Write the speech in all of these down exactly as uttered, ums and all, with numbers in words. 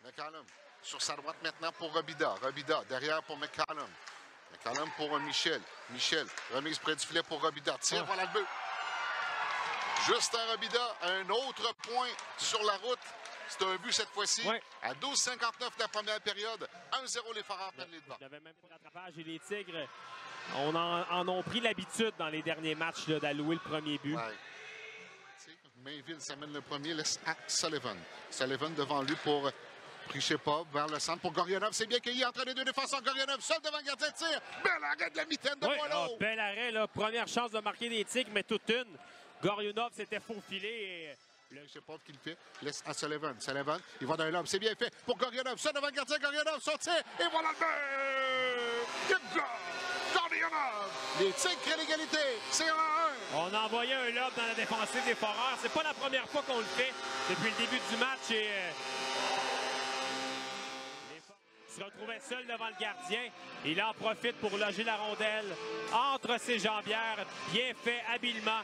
McCallum sur sa droite maintenant pour Robida. Robida derrière pour McCallum. McCallum pour Michel. Michel, remise près du filet pour Robida. Tire, voilà le but. Justin Robida, un autre point sur la route. C'est un but cette fois-ci. Ouais. À douze cinquante-neuf de la première période. un zéro les Foreurs prennent les devants. Il avait même pas de rattrapage et les Tigres on en, en ont pris l'habitude dans les derniers matchs d'allouer le premier but. Ouais. Mainville s'amène le premier, laisse à Sullivan. Sullivan devant lui pour Prichepov vers le centre pour Gorionov. C'est bien cueilli entre les deux défenseurs. Gorionov seul devant le gardien de tir. Bel arrêt de la mitaine de oui, Boileau. Oh, bel arrêt, là. Première chance de marquer des Tigres, mais toute une. Gorionov s'était faufilé et... Prichepov qui le fait, laisse à Sullivan. Sullivan, il va d'un homme, c'est bien fait pour Gorionov. Seul devant le gardien, Gorionov, son tir. Et voilà le but! Good goal! Gorionov! Les Tigres créent l'égalité. C'est un à un. On a envoyé un lob dans la défensive des Foreurs. C'est pas la première fois qu'on le fait depuis le début du match. Et, euh, les Foreurs se retrouvaient seuls devant le gardien. Il en profite pour loger la rondelle entre ses jambières. Bien fait, habilement.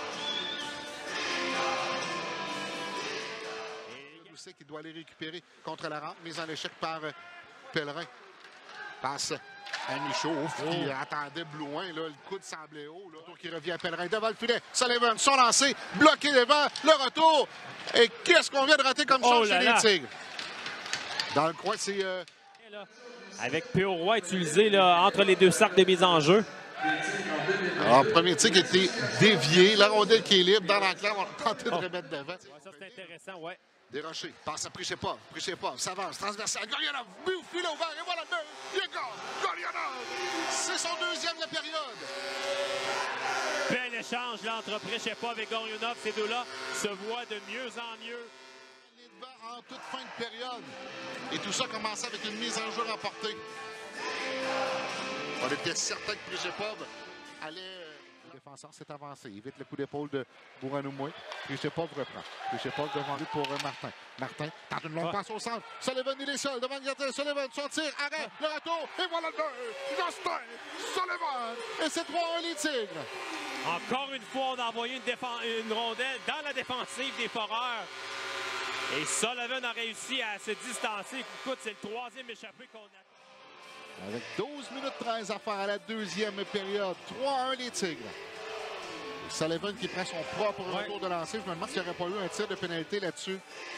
Et qui doit aller récupérer contre la rampe. Mise en échec par euh, Pellerin. Passe à Michaud oh. qui attendait Blouin. Là, le coude semblait haut. Là. Qui revient à Pellerin devant le filet. Sullivan, son lancé, bloqué devant. Le retour. Et qu'est-ce qu'on vient de rater comme oh chose chez là les Tigres? Dans le coin, c'est... Euh... Avec P O Roy utilisé là, entre les deux cercles de mise en jeu. Alors, premier tir qui a été dévié. La rondelle qui est libre dans l'enclave. On a tenté de oh. remettre devant. Ouais, ça, c'est intéressant, ouais. Desrochers, passe à Prichepov. Prichepov s'avance, transversal. Gorionov, but au filet ouvert, et voilà le but. Il est gol. Gorionov, c'est son deuxième de la période. Bel échange là, entre Prichepov et Gorionov. Ces deux-là se voient de mieux en mieux. Les devants en toute fin de période. Et tout ça commençait avec une mise en jeu remportée. On était certain que Prichepov allait... Le défenseur s'est avancé. Il évite le coup d'épaule de Bouranoumoué. Prichepov reprend. Prichepov devant lui pour Martin. Martin tente une longue ah. passe au centre. Sullivan, il est seul devant le gardien. Sullivan, son tir, arrêt, le retour. Et voilà le but. Justin Sullivan. Et c'est trois un les Tigres. Encore une fois, on a envoyé une, une rondelle dans la défensive des Foreurs. Et Sullivan a réussi à se distancer. Écoute, c'est le troisième échappé qu'on a. Avec douze minutes treize à faire à la deuxième période. trois à un les Tigres. Sullivan qui prend son propre ouais. retour de lancer. Je me demande s'il n'y aurait pas eu un tir de pénalité là-dessus.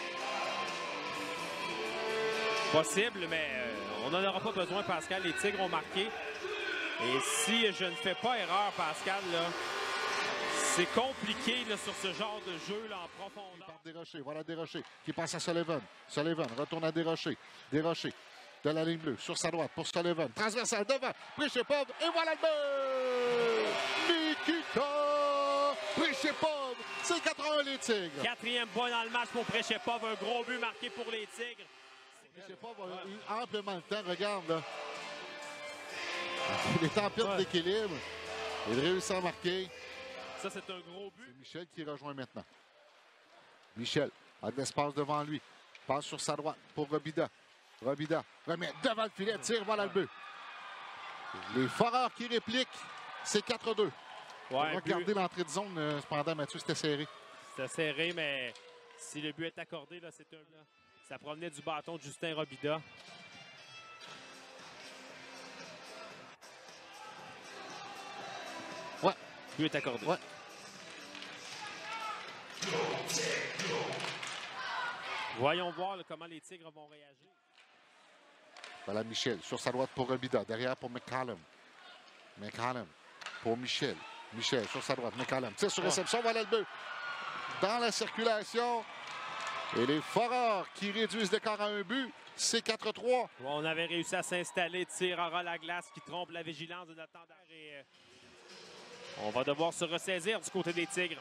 Possible, mais euh, on n'en aura pas besoin, Pascal. Les Tigres ont marqué. Et si je ne fais pas erreur, Pascal, là, c'est compliqué là, sur ce genre de jeu là, en profondeur. Desrochers, voilà Desrochers qui passe à Sullivan. Sullivan retourne à Desrochers. Desrochers. De la ligne bleue, sur sa droite, pour Sullivan. Transversal devant, Prichepov, et voilà le but! Nikita Prichepov, c'est quatre à un les Tigres. Quatrième point dans le match pour Prichepov, un gros but marqué pour les Tigres. Prichepov a eu amplement le temps, regarde là. Il est en perte ouais. d'équilibre. Il réussit à marquer. Ça, c'est un gros but. C'est Michel qui rejoint maintenant. Michel a de l'espace devant lui. Passe sur sa droite pour Robida. Robida remet devant le filet, tire, voilà le but. Les Foreurs qui répliquent, c'est quatre à deux. Ouais, regardez l'entrée de zone, euh, cependant, Mathieu, c'était serré. C'était serré, mais si le but est accordé, là, c'est un... Là, ça provenait du bâton de Justin Robida. Ouais. Le but est accordé. Ouais. Voyons voir là, comment les Tigres vont réagir. Voilà Michel sur sa droite pour Robida. Derrière pour McCallum. McCallum pour Michel. Michel sur sa droite. McCallum tire sur réception. Voilà le but. Dans la circulation. Et les Foreurs qui réduisent l'écart à un but. C'est quatre à trois. On avait réussi à s'installer. Tir à la glace qui trompe la vigilance de notre tendeur. Et, euh, on va devoir se ressaisir du côté des Tigres.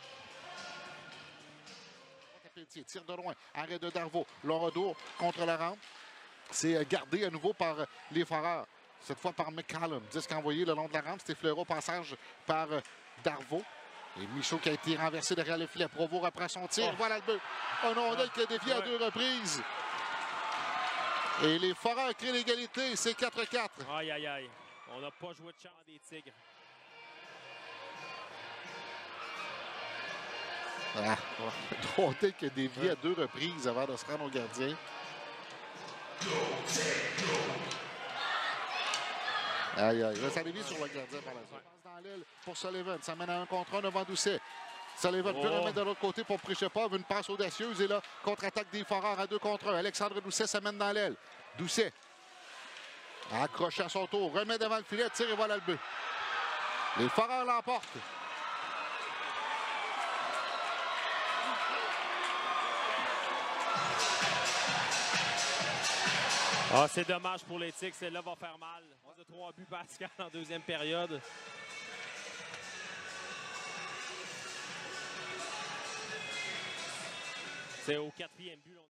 Tire de loin. Arrêt de Darvaux. Long retour contre la rampe. C'est gardé à nouveau par les Foreurs. Cette fois par McCallum. Disque envoyé le long de la rampe. C'était fleuré au passage par Darvaux. Et Michaud qui a été renversé derrière le filet. Provo reprend son tir. Oh. Voilà le but. Un rondelle qui a dévié ouais. à deux reprises. Et les Foreurs créent l'égalité. C'est quatre à quatre. Aïe, aïe, aïe. On n'a pas joué de chance des Tigres. Ah, un rondelle qui a dévié ouais. à deux reprises avant de se rendre au gardien. Aïe, aïe. Ça dévie sur le gardien par la suite. Passe dans l'aile pour Sullivan. Ça mène à un contre un devant Doucet. Sullivan peut Oh. remettre de l'autre côté pour Prichepov. Une passe audacieuse. Et là, contre-attaque des Foreurs à deux contre un. Alexandre Doucet s'amène dans l'aile. Doucet. Accroché à son tour. Remet devant le filet. Tire et voilà le but. Les Foreurs l'emportent. Ah, c'est dommage pour les Tigres. Celle-là va faire mal. On a trois buts Pascal en deuxième période. C'est au quatrième but.